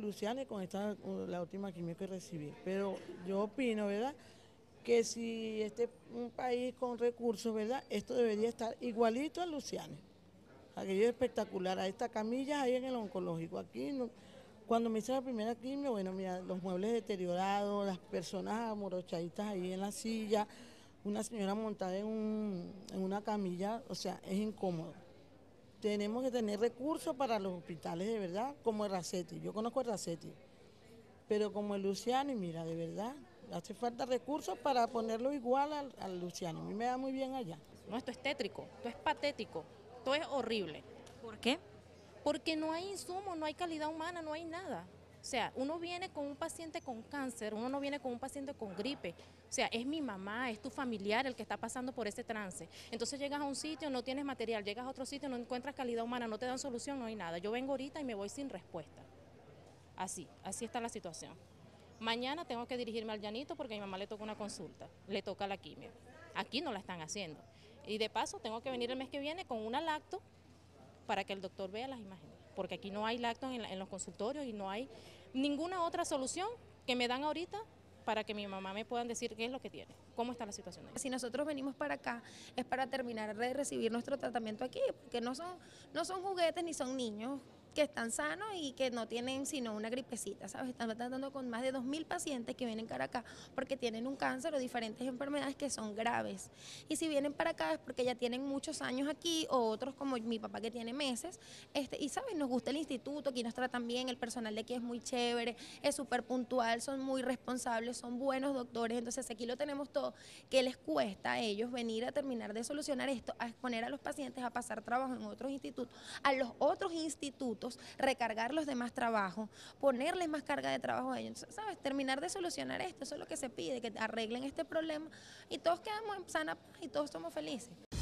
Luciana con esta, la última quimio que recibí. Pero yo opino, ¿verdad?, que si este es un país con recursos, ¿verdad?, esto debería estar igualito a Luciana. Aquello es espectacular, a estas camillas ahí en el oncológico. Aquí, cuando me hice la primera quimio, bueno, mira, los muebles deteriorados, las personas amorochaditas ahí en la silla, una señora montada en una camilla, o sea, es incómodo. Tenemos que tener recursos para los hospitales, de verdad, como el Racetti. Yo conozco el Racetti, pero como el Luciani, mira, de verdad, hace falta recursos para ponerlo igual al Luciani. A mí me da muy bien allá. No, esto es tétrico, esto es patético, esto es horrible. ¿Por qué? Porque no hay insumos, no hay calidad humana, no hay nada. O sea, uno viene con un paciente con cáncer, uno no viene con un paciente con gripe. O sea, es mi mamá, es tu familiar el que está pasando por ese trance. Entonces llegas a un sitio, no tienes material, llegas a otro sitio, no encuentras calidad humana, no te dan solución, no hay nada. Yo vengo ahorita y me voy sin respuesta. Así está la situación. Mañana tengo que dirigirme al Llanito porque a mi mamá le toca una consulta, le toca la quimio. Aquí no la están haciendo. Y de paso tengo que venir el mes que viene con una lacto para que el doctor vea las imágenes, porque aquí no hay lacto en los consultorios y no hay ninguna otra solución que me dan ahorita para que mi mamá me puedan decir qué es lo que tiene, cómo está la situación de ella. Si nosotros venimos para acá es para terminar de recibir nuestro tratamiento aquí, porque no son juguetes ni son niños que están sanos y que no tienen sino una gripecita, ¿sabes? Están tratando con más de 2000 pacientes que vienen para acá porque tienen un cáncer o diferentes enfermedades que son graves. Y si vienen para acá es porque ya tienen muchos años aquí, o otros como mi papá que tiene meses, y ¿sabes? Nos gusta el instituto, aquí nos tratan bien, el personal de aquí es muy chévere, es súper puntual, son muy responsables, son buenos doctores, entonces aquí lo tenemos todo. ¿Qué les cuesta a ellos venir a terminar de solucionar esto, a exponer a los pacientes a pasar trabajo en otros institutos, a los otros institutos, recargarlos de más trabajo, ponerles más carga de trabajo a ellos? Entonces, ¿sabes? Terminar de solucionar esto, eso es lo que se pide, que arreglen este problema y todos quedamos en sana paz y todos somos felices.